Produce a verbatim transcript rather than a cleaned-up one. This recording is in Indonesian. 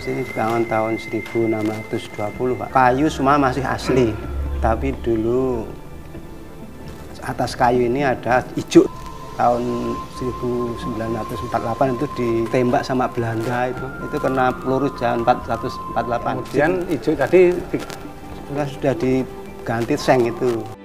sini dibangun tahun seribu enam ratus dua puluh, Pak. Kayu semua masih asli, tapi dulu atas kayu ini ada ijuk. Tahun seribu sembilan ratus empat puluh delapan itu ditembak sama Belanda, itu itu kena peluru jam empat ratus empat puluh delapan. Kemudian ijuk tadi sudah sudah diganti seng itu.